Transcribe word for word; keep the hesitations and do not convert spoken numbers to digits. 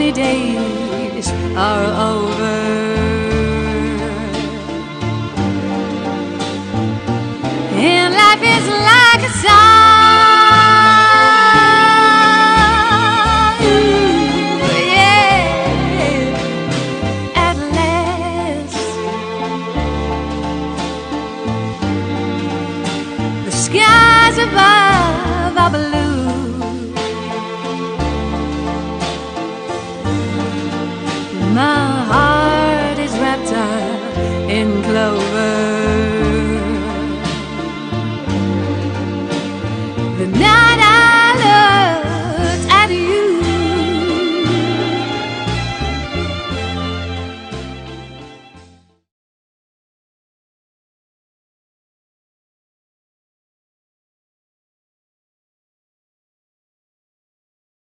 lonely days are over. And life is like a song, yeah, at last. The skies above are blue,